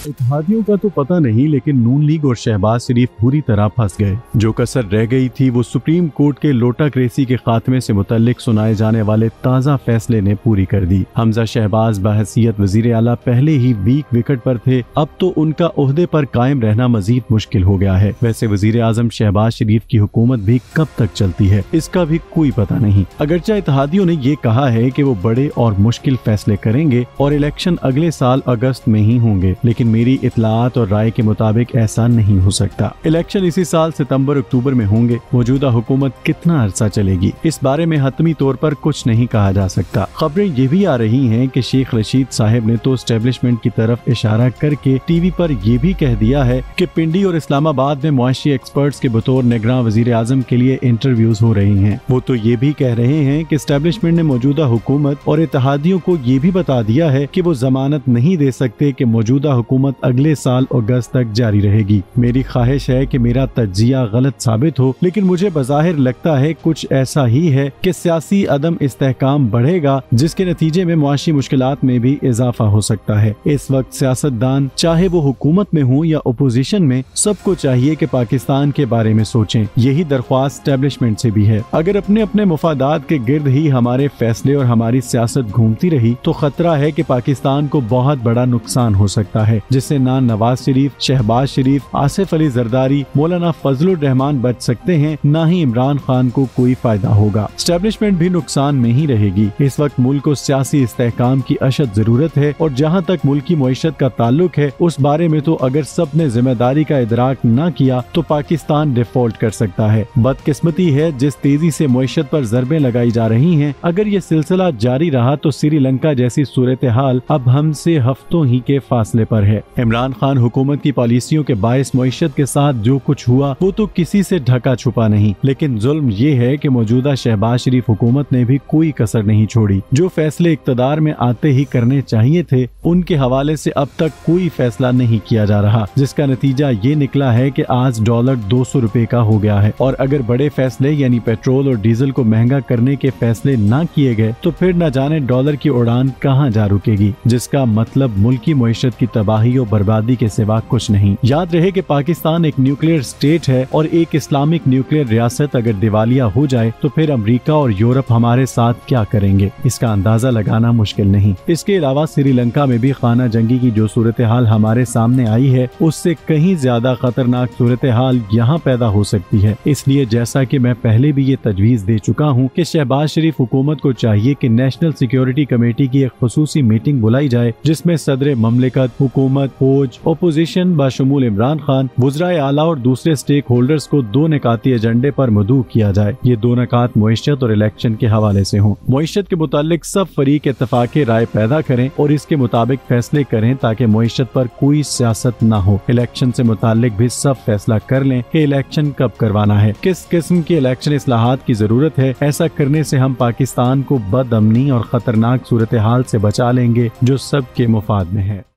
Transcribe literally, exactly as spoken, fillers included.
इत्तेहादियों का तो पता नहीं, लेकिन नून लीग और शहबाज शरीफ पूरी तरह फंस गए। जो कसर रह गई थी वो सुप्रीम कोर्ट के लोटाक्रेसी के खात्मे से मुतल्लिक सुनाए जाने वाले ताज़ा फैसले ने पूरी कर दी। हमजा शहबाज बहसीयत वजीर आला पहले ही वीक विकेट पर थे, अब तो उनका ओहदे पर कायम रहना मजीद मुश्किल हो गया है। वैसे वजीर आजम शहबाज शरीफ की हुकूमत भी कब तक चलती है इसका भी कोई पता नहीं। अगरचे इत्तेहादियों ने ये कहा है कि वो बड़े और मुश्किल फैसले करेंगे और इलेक्शन अगले साल अगस्त में ही होंगे, लेकिन मेरी इतलात और राय के मुताबिक ऐसा नहीं हो सकता। इलेक्शन इसी साल सितंबर अक्टूबर में होंगे। मौजूदा हुकूमत कितना अरसा चलेगी इस बारे में हतमी तौर पर कुछ नहीं कहा जा सकता। खबरें ये भी आ रही हैं कि शेख रशीद साहब ने तो एस्टेब्लिशमेंट की तरफ इशारा करके टीवी पर यह भी कह दिया है कि पिंडी और इस्लामाबाद में मुआशी एक्सपर्ट्स के बतौर निगरान वजीर आजम के लिए इंटरव्यूज हो रही हैं। वो तो ये भी कह रहे हैं कि एस्टेब्लिशमेंट ने मौजूदा हुकूमत और इत्तेहादियों को ये भी बता दिया है कि वो जमानत नहीं दे सकते कि मौजूदा हुकूमत अगले साल अगस्त तक जारी रहेगी। मेरी ख्वाहिश है कि मेरा तज्जिया गलत साबित हो, लेकिन मुझे बज़ाहिर लगता है कुछ ऐसा ही है कि सियासी अदम इस्तेहकाम बढ़ेगा, जिसके नतीजे में मुआशी मुश्किलात में भी इजाफा हो सकता है। इस वक्त सियासतदान चाहे वो हुकूमत में हो या अपोजिशन में, सबको चाहिए कि पाकिस्तान के बारे में सोचें। यही दरख्वास्त एस्टेब्लिशमेंट से भी है। अगर अपने अपने मुफादात के गिर्द ही हमारे फैसले और हमारी सियासत घूमती रही तो खतरा है कि पाकिस्तान को बहुत बड़ा नुकसान हो सकता है, जिससे ना नवाज शरीफ, शहबाज शरीफ, आसिफ अली जरदारी, मौलाना फजलुर रहमान बच सकते हैं, ना ही इमरान खान को कोई फायदा होगा। एस्टेब्लिशमेंट भी नुकसान में ही रहेगी। इस वक्त मुल्क को सियासी इस्तेहकाम की अशद जरूरत है और जहाँ तक मुल्क की मईशत का ताल्लुक है उस बारे में तो अगर सब ने जिम्मेदारी का इदराक न किया तो पाकिस्तान डिफॉल्ट कर सकता है। बदकिस्मती है जिस तेजी से मईशत पर ज़रबें लगाई जा रही हैं। अगर ये सिलसिला जारी रहा तो श्रीलंका जैसी सूरत हाल अब हमसे हफ्तों ही के फासले पर है। इमरान खान हुकूमत की पॉलिसियों के बायस मईशत के साथ जो कुछ हुआ वो तो किसी से ढका छुपा नहीं, लेकिन जुल्म ये है कि मौजूदा शहबाज शरीफ हुकूमत ने भी कोई कसर नहीं छोड़ी। जो फैसले इक्तदार में आते ही करने चाहिए थे उनके हवाले से अब तक कोई फैसला नहीं किया जा रहा, जिसका नतीजा ये निकला है कि आज डॉलर दो सौ रुपए का हो गया है। और अगर बड़े फैसले यानी पेट्रोल और डीजल को महंगा करने के फैसले न किए गए तो फिर न जाने डॉलर की उड़ान कहाँ जा रुकेगी, जिसका मतलब मुल्की मईशत की तबाही और बर्बादी के सिवा कुछ नहीं। याद रहे कि पाकिस्तान एक न्यूक्लियर स्टेट है और एक इस्लामिक न्यूक्लियर रियासत अगर दिवालिया हो जाए तो फिर अमेरिका और यूरोप हमारे साथ क्या करेंगे, इसका अंदाजा लगाना मुश्किल नहीं। इसके अलावा श्रीलंका में भी खाना जंगी की जो सूरत हाल हमारे सामने आई है उससे कहीं ज्यादा खतरनाक सूरत हाल यहाँ पैदा हो सकती है। इसलिए जैसा कि मैं पहले भी ये तजवीज दे चुका हूँ कि शहबाज शरीफ हुकूमत को चाहिए कि नेशनल सिक्योरिटी कमेटी की एक खुसूसी मीटिंग बुलाई जाए, जिसमें सदर ममलिकत, हुकूमत, फौज, ओपोजिशन बाशमूल इमरान खान, वुज़राए आला और दूसरे स्टेक होल्डर्स को दो निकाती एजेंडे पर मदऊ किया जाए। ये दो निकात मईशत और इलेक्शन के हवाले से हों। मईशत के मुतालिक सब फरीक इत्तफाक राय पैदा करें और इसके मुताबिक फैसले करें ताकि मईशत पर कोई सियासत न हो। इलेक्शन से मुतालिक भी सब फैसला कर लें कि इलेक्शन कब करवाना है, किस किस्म की इलेक्शन इस्लाहात की जरूरत है। ऐसा करने से हम पाकिस्तान को बदअमनी और खतरनाक सूरत हाल से बचा लेंगे जो सबके मुफाद में है।